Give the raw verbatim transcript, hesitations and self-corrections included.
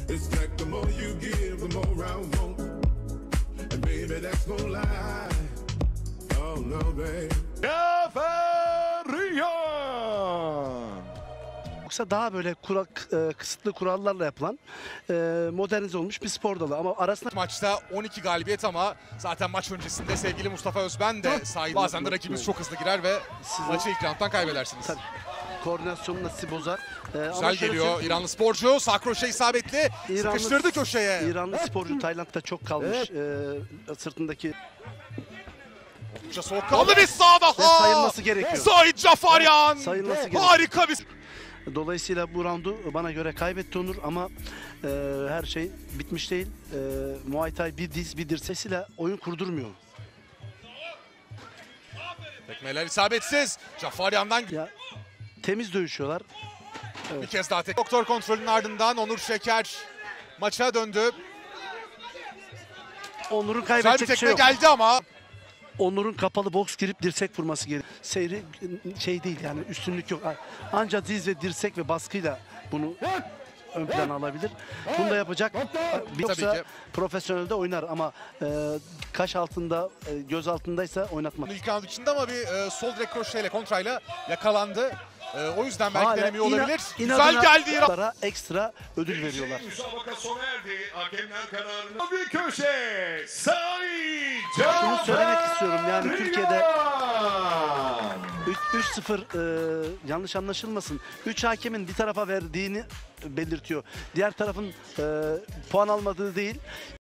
It's like the more you give, the more I want. And baby, that's no lie. Oh no, babe. Caferiyan. Yoksa daha böyle kura, e, kısıtlı kurallarla yapılan e, modernize olmuş bir spor dalı ama arasında Maçta on iki galibiyet ama zaten maç öncesinde sevgili Mustafa Özben de sahip. Bazen de rakibimiz çok hızlı girer ve Sizin- maçı ilk round'dan kaybedersiniz. tabii, koordinasyonunu sizi bozar. E, ama Güzel şöyle geliyor söyleyeyim, İranlı sporcu. Sağ kroşe isabetli. İranlı- Sıkıştırdı köşeye. İranlı sporcu Tayland'da çok kalmış. E, sırtındaki Oldukça soğukkanlı bir sağ ve daha. sayılması gerekiyor. Zahid Cafaryan. Sayılması gerekiyor. Harika bir... Dolayısıyla bu roundu bana göre kaybetti Onur ama e, her şey bitmiş değil. E, Muay Thai bir diz bir dirseğiyle oyun kurdurmuyor. Tekmeler isabetsiz. Cafaryan'dan Ya temiz dövüşüyorlar. bir kez daha tek. Doktor kontrolünün ardından Onur Şeker maça döndü. Onur'un Güzel bir kaybedecek bir tekme şey yok. geldi ama Onur'un kapalı boks girip dirsek vurması gerekiyor. Seyri şey değil yani üstünlük yok. Ancak diz ve dirsek ve baskıyla bunu ön plana alabilir. Bunu da yapacak. Yoksa ki. profesyonelde oynar ama e, kaş altında, e, göz altındaysa oynatmaz. ilk round içinde ama bir e, sol direkt kroşeyle kontrayla yakalandı. E, o yüzden belki Hala denemiyor ina- olabilir. Güzel inadına geldi İran. onlara ekstra ödül veriyorlar. Müsabaka sona erdi. Hakemler kararını bir köşe. Sait Şunu söylemek istiyorum yani Türkiye'de Caferiyan. üç sıfır e, yanlış anlaşılmasın. üç hakemin bir tarafa verdiğini belirtiyor. Diğer tarafın e, puan almadığı değil.